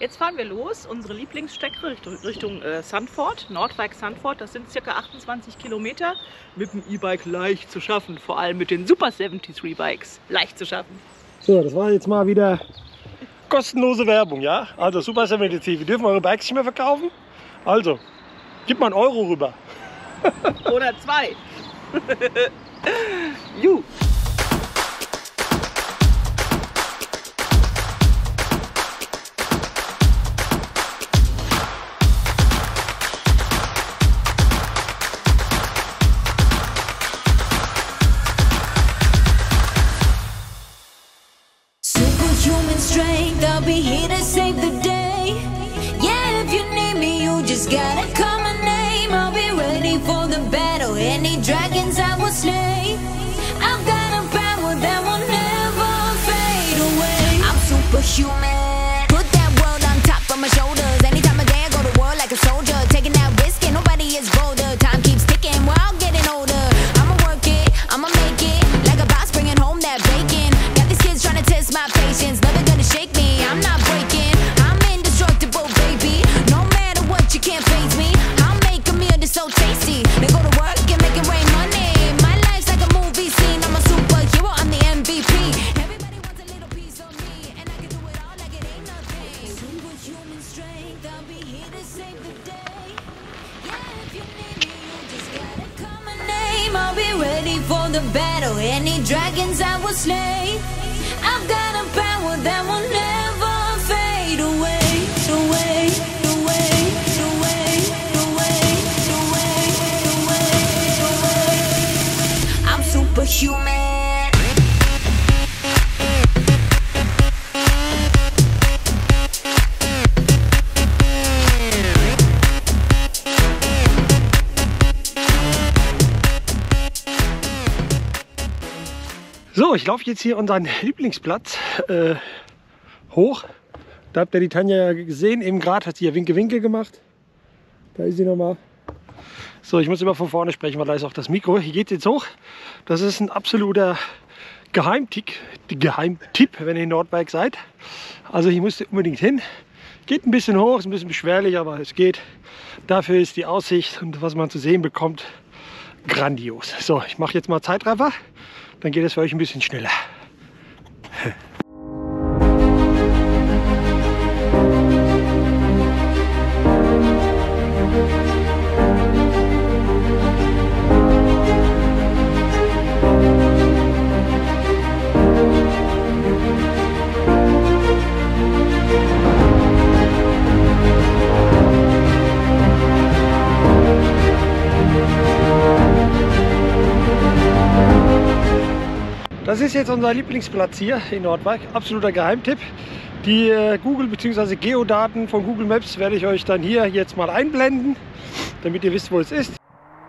Jetzt fahren wir los, unsere Lieblingsstrecke Richtung Sandford, Nordwijk Sandford. Das sind ca. 28 Kilometer. Mit dem E-Bike leicht zu schaffen, vor allem mit den Super 73 Bikes leicht zu schaffen. So, das war jetzt mal wieder kostenlose Werbung, ja? Also Super 73, wir dürfen eure Bikes nicht mehr verkaufen. Also, gib mal einen Euro rüber. Oder 2. Juhu. Superhuman strength, I'll be here to save the day. Yeah, if you need me, you just gotta call my name. I'll be ready for the battle. Any dragons I will slay. I've got a power that will never fade away. I'm superhuman. Put that world on top of my shoulders. Anytime of day I go to war like a soldier, taking that risk and nobody is bolder. Time keeps ticking, we're all getting older. I'ma work it, I'ma make it. Like a boss bringing home that bacon. Got these kids trying to test my patience. Nothing gonna shake me, I'm not breaking. I'm indestructible, baby. No matter what, you can't faze me. I'll make a meal that's so tasty. Then go to work and make it rain money. My life's like a movie scene. I'm a superhero, I'm the MVP. Everybody wants a little piece of me, and I can do it all like it ain't nothing. Superhuman strength, I'll be here to save the day. Yeah, if you need me, you just gotta call my name. I'll be ready for the battle. Any dragons I will slay. I've got a power that will never fade away. Away, away, away, away, away, away, away. I'm superhuman. So, ich laufe jetzt hier unseren Lieblingsplatz hoch. Da habt ihr die Tanja ja gesehen. Eben gerade hat sie ja Winke-Winke gemacht. Da ist sie nochmal. So, ich muss immer von vorne sprechen, weil da ist auch das Mikro. Hier geht es jetzt hoch. Das ist ein absoluter Geheimtipp, wenn ihr in Nordwijk seid. Also hier müsst ihr unbedingt hin. Geht ein bisschen hoch, ist ein bisschen beschwerlich, aber es geht. Dafür ist die Aussicht und was man zu sehen bekommt, grandios. So, ich mache jetzt mal Zeitraffer. Dann geht es für euch ein bisschen schneller. Das ist jetzt unser Lieblingsplatz hier in Nordwijk. Absoluter Geheimtipp. Die Google bzw. Geodaten von Google Maps werde ich euch dann hier jetzt mal einblenden, damit ihr wisst, wo es ist.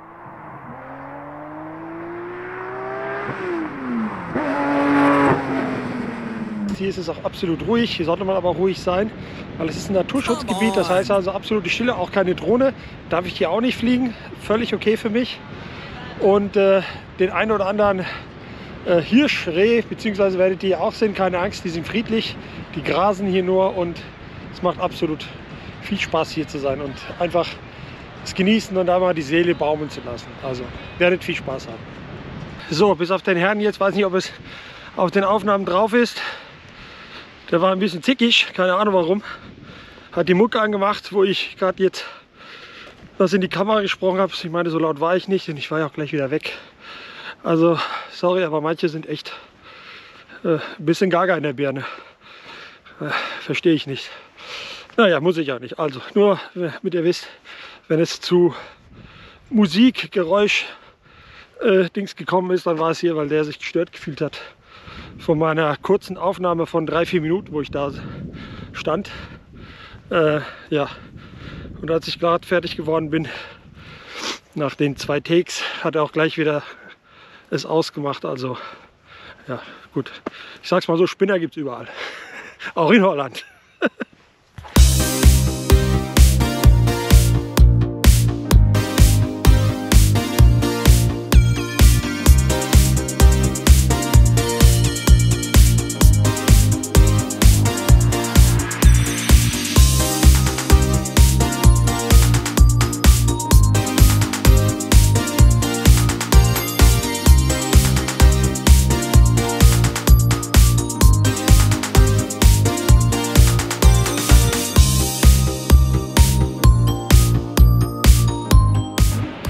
Hier ist es auch absolut ruhig. Hier sollte man aber ruhig sein, weil es ist ein Naturschutzgebiet. Das heißt also absolute Stille, auch keine Drohne. Darf ich hier auch nicht fliegen. Völlig okay für mich. Und den einen oder anderen Hirsch, Reh, beziehungsweise werdet ihr hier auch sehen, keine Angst, die sind friedlich, die grasen hier nur und es macht absolut viel Spaß hier zu sein und einfach es genießen und da mal die Seele baumeln zu lassen. Also werdet viel Spaß haben. So, bis auf den Herrn jetzt, weiß nicht, ob es auf den Aufnahmen drauf ist. Der war ein bisschen zickig, keine Ahnung warum. Hat die Mucke angemacht, wo ich gerade jetzt was in die Kamera gesprochen habe. Ich meine, so laut war ich nicht und ich war ja auch gleich wieder weg. Also, sorry, aber manche sind echt ein bisschen gaga in der Birne. Verstehe ich nicht. Naja, muss ich auch nicht. Also, nur damit ihr wisst, wenn es zu Musik, Geräusch, Dings gekommen ist, dann war es hier, weil der sich gestört gefühlt hat von meiner kurzen Aufnahme von 3-4 Minuten, wo ich da stand. Ja, und als ich gerade fertig geworden bin, nach den 2 Takes, hat er auch gleich wieder es ausgemacht. Also ja, gut. Ich sag's mal so, Spinner gibt's überall. Auch in Holland.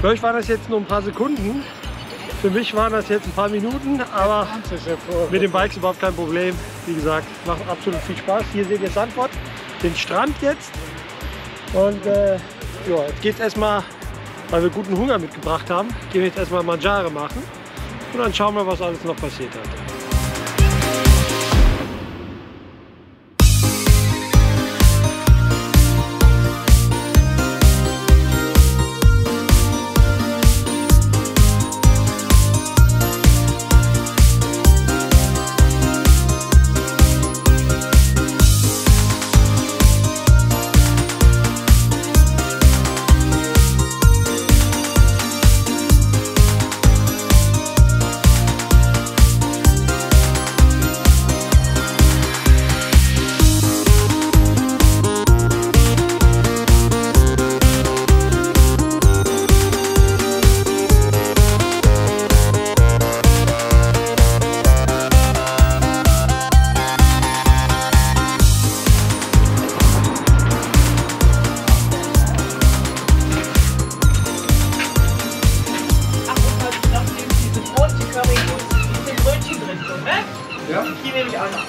Für euch waren das jetzt nur ein paar Sekunden. Für mich waren das jetzt ein paar Minuten, aber mit den Bikes überhaupt kein Problem. Wie gesagt, macht absolut viel Spaß. Hier seht ihr Sandford, den Strand jetzt. Und ja, jetzt geht es erstmal, weil wir guten Hunger mitgebracht haben, gehen wir jetzt erstmal Mangiare machen. Und dann schauen wir, was alles noch passiert hat. Ja? Die nehme ich auch noch.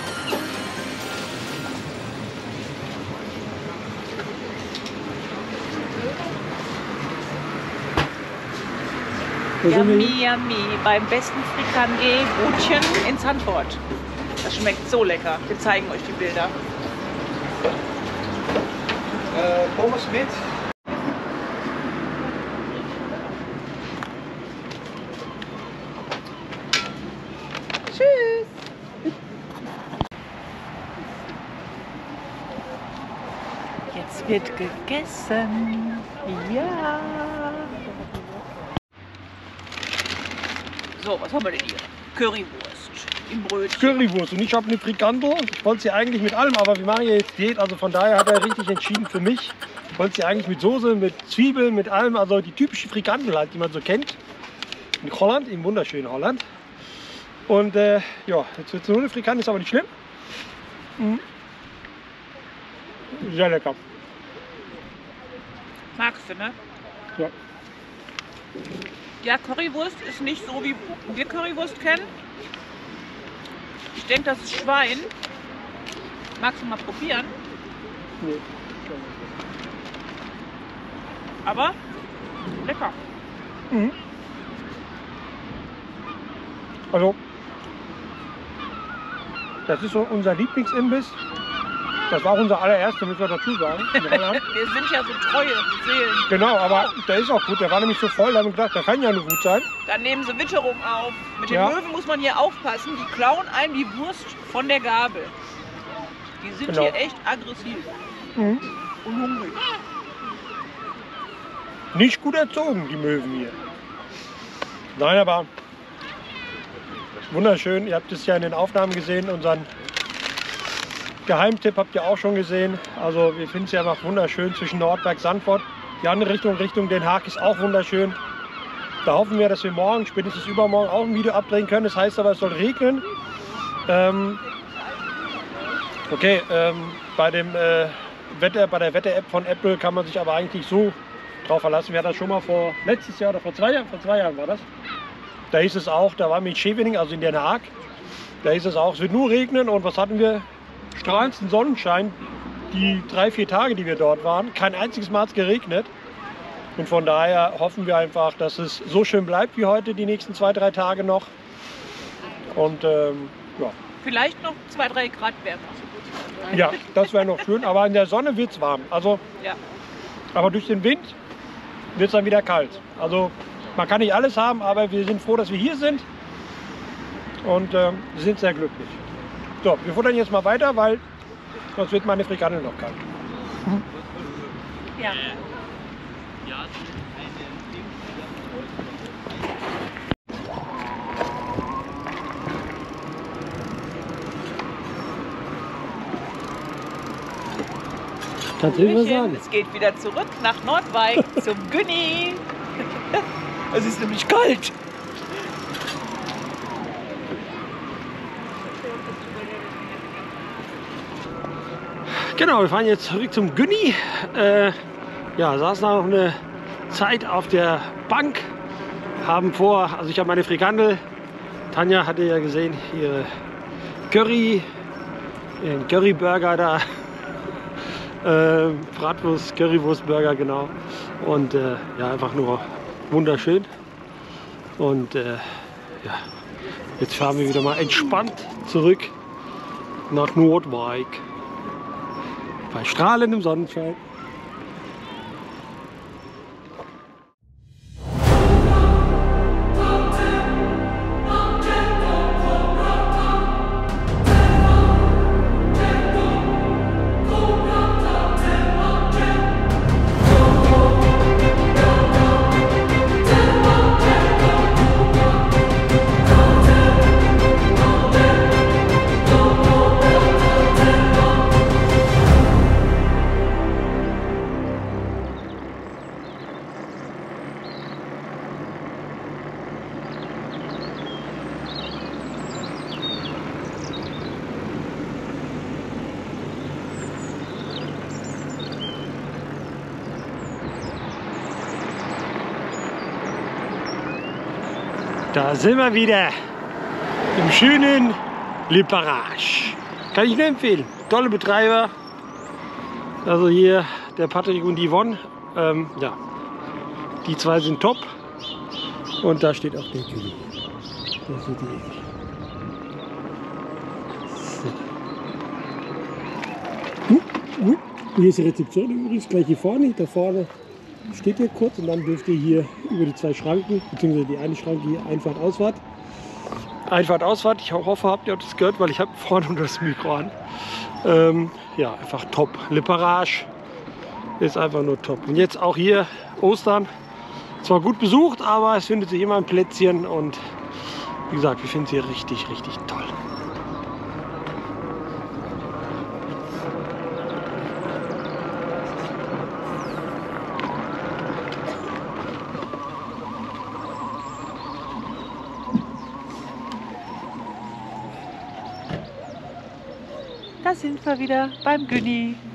Yummy, yummy. Beim besten Frikandel-Brötchen in Sandford. Das schmeckt so lecker. Wir zeigen euch die Bilder. Pommes mit. Tschüss. Jetzt wird gegessen. Ja. So, was haben wir denn hier? Currywurst im Brötchen. Currywurst und ich habe eine Frikandel. Ich wollte sie eigentlich mit allem, aber wir machen ja jetzt Diät, also von daher hat er richtig entschieden für mich. Ich wollte sie eigentlich mit Soße, mit Zwiebeln, mit allem, also die typische Frikandel halt, die man so kennt. In Holland, im wunderschönen Holland. Und ja, jetzt wird es nur eine Frikandel, ist aber nicht schlimm. Sehr lecker. Magst du, ne? Ja. Ja, Currywurst ist nicht so, wie wir Currywurst kennen. Ich denke, das ist Schwein. Magst du mal probieren? Nee. Aber lecker. Mhm. Also, das ist so unser Lieblingsimbiss. Das war unser allererster, müssen wir dazu sagen. In Holland. Wir sind ja so treue Seelen. Genau, aber der ist auch gut. Der war nämlich so voll, da haben wir gedacht, der kann ja nur gut sein. Dann nehmen sie Witterung auf. Mit den Ja. Möwen muss man hier aufpassen. Die klauen einem die Wurst von der Gabel. Die sind Genau. hier echt aggressiv Mhm. und hungrig. Nicht gut erzogen, die Möwen hier. Nein, aber wunderschön. Ihr habt es ja in den Aufnahmen gesehen. Unseren Geheimtipp habt ihr auch schon gesehen. Also wir finden es ja einfach wunderschön zwischen Nordberg und Sandford. Die andere Richtung, Richtung Den Haag, ist auch wunderschön. Da hoffen wir, dass wir morgen, spätestens übermorgen, auch ein Video abdrehen können. Das heißt aber, es soll regnen. Bei der Wetter-App von Apple kann man sich aber eigentlich so drauf verlassen. Wir hatten das schon mal letztes Jahr oder vor 2 Jahren war das. Da hieß es auch, da waren wir in Scheveningen, also in Den Haag. Da hieß es auch, es wird nur regnen. Und was hatten wir? Strahlendsten Sonnenschein. Die 3-4 Tage, die wir dort waren. Kein einziges Mal hat es geregnet. Und von daher hoffen wir einfach, dass es so schön bleibt wie heute, die nächsten 2-3 Tage noch. Und ja. Vielleicht noch 2-3 Grad wärmer. Ja, das wäre noch schön. Aber in der Sonne wird es warm. Also, Ja. aber durch den Wind wird es dann wieder kalt. Also man kann nicht alles haben, aber wir sind froh, dass wir hier sind. Und wir sind sehr glücklich. So, wir futtern jetzt mal weiter, weil sonst wird meine Frikandel noch kalt. Ja. Kannst du was Hallöchen, es geht wieder zurück nach Nordwijk zum Günni. Es ist nämlich kalt. Genau, wir fahren jetzt zurück zum Günni. Ja, saßen noch eine Zeit auf der Bank, haben vor, also ich habe meine Frikandel, Tanja hatte ja gesehen, ihre ihren Curryburger da, Bratwurst, Currywurstburger, genau. Und ja, einfach nur wunderschön. Und ja, jetzt fahren wir wieder mal entspannt zurück nach Noordwijk. Bei strahlendem Sonnenschein. Da sind wir wieder im schönen Liparage. Kann ich nur empfehlen. Tolle Betreiber. Also hier der Patrick und die Yvonne. Ja, die zwei sind top. Und da steht auch der Kühl. Das sind die. So. Hier ist die Rezeption übrigens gleich hier vorne. Da vorne steht ihr kurz und dann dürft ihr hier über die zwei Schranken, beziehungsweise die eine Schranke hier Einfahrt, Ausfahrt. Einfahrt, Ausfahrt. Ich hoffe, habt ihr auch das gehört, weil ich habe vorne unter das Mikro an. Ja, einfach top. Liparage ist einfach nur top. Und jetzt auch hier Ostern. Zwar gut besucht, aber es findet sich immer ein Plätzchen und wie gesagt, wir finden es hier richtig, richtig toll. Da sind wir wieder beim Günni.